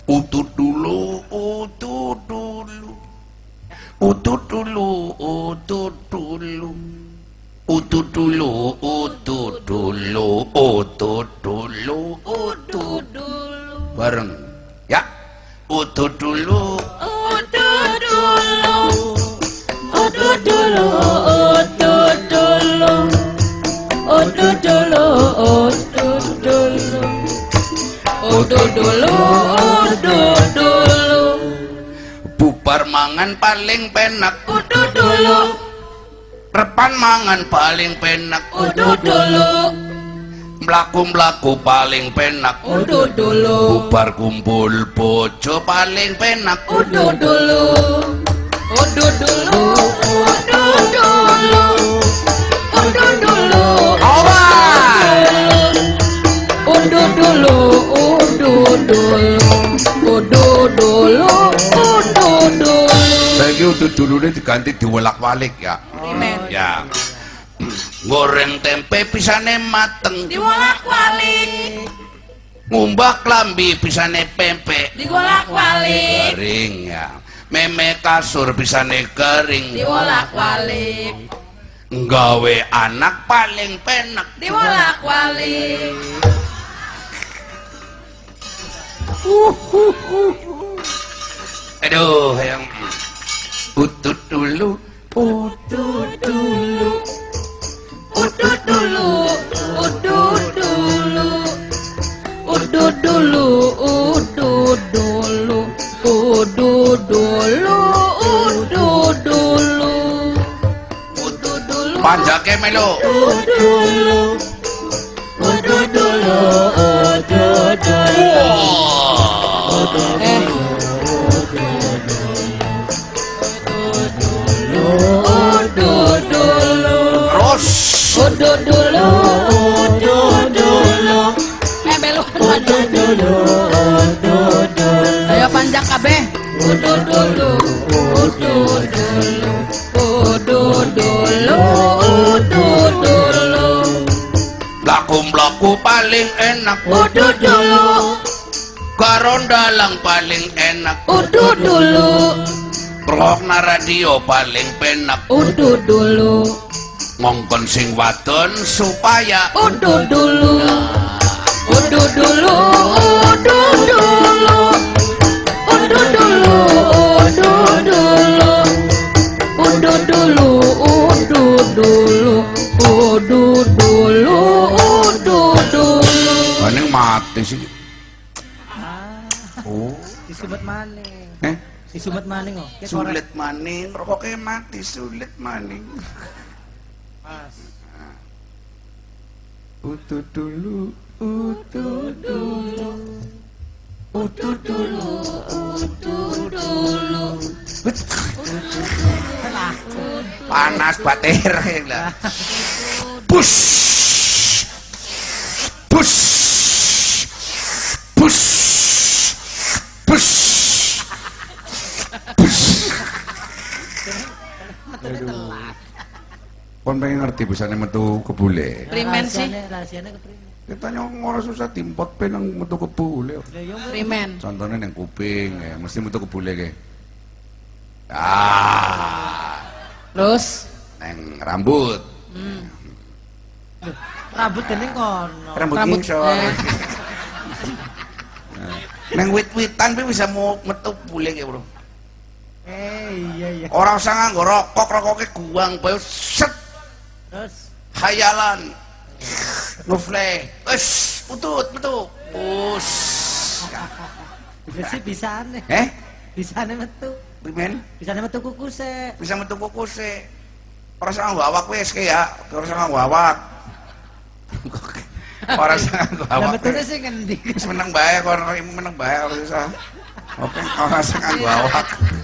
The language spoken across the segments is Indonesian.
Utut dulu, utut dulu. Utut dulu, utut dulu. Utut dulu, utut dulu, utut dulu, utut dulu. Bareng. Ya. Utut dulu, utut dulu. Utut dulu, utut dulu. Utut dulu, utut dulu. Utut dulu, utut dulu. Bubar mangan paling penak. Utut dulu. Repan mangan paling penak. Utut dulu. Mlaku-mlaku paling penak. Utut dulu. Bubar kumpul bojo paling penak. Utut dulu. Utut dulu. Utut dulu. Utut dulu. Udut dulu, udut dulu, udut dulu, udut dulu. Saiki udut dulu ini diganti diwolak-walik ya. Ya. Goreng tempe pisane mateng, Diwolak-walik, ngumbah klambi pisane pempek, diwolak-walik, garing ya. Meme kasur pisane garing, diwolak-walik, nggawe anak paling penak, diwolak-walik. Aduh, yang utut dulu, Udut dulu, udut dulu, udut dulu, udut dulu, udut dulu, udut dulu, udut dulu, udut dulu. panjake melu. Udut dulu, udut dulu, udut dulu. Udut dulu, Terus udut dulu, udut dulu. Belok udut dulu, udut dulu. Ayo panjang kabeh. Udut dulu, udut dulu, udut dulu, udut dulu. laku-laku paling enak. Udut dulu, Karo dalang paling enak. udut dulu, Ngrungokna radio paling penak. udut dulu, Ngongkon sing wadon supaya udut dulu, udut dulu, udut dulu, udut dulu, udut dulu, udut dulu, udut dulu, udut dulu, udut dulu. Paling mati sih. Oh, Disumet maning. eh Disumet maning kok. sulit maning, rokoknya mati sulit maning. Mas. Utut dulu, utut dulu, utut dulu, utut dulu. Panas bater lah. Push, push, push, push, push. Kon pengen ngerti bisane metu kebule. Primen sih, Rahasianya keprimen. Kita ora susah timpot penang metu kebule. Lah yo primen. Contohnya yang kuping ya, mesti metu kebule ke. Ah, Terus, neng rambut. rambut dening kono. Rambut Rambut, kingsor. Neng wit-witan pi bisa mau metu bule ke, Bro. Iya iya. Ora usah nganggo rokok, rokoknya guang bae set Terus hayalan. Ngefle. Wes, utut metu. Pus. bisa bisane. Bisane metu. Primen? Bisane metu kukuse. Bisa metu kukuse. Ora usah nganggo awak wis ke ya. Ora usah nganggo awak. Ora usah nganggo Lah awak. metune sing ngendi? Wis meneng bae kon meneng bae ora usah. Oke, ora usah nganggo awak.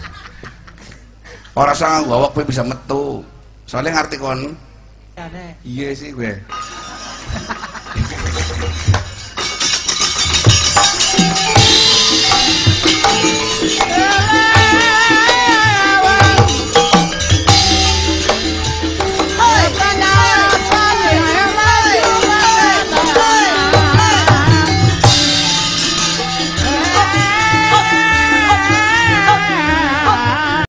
Ora usah nganggo awak kowe bisa metu. Soalnya ngerti kon. Bisane. Iya sih gue.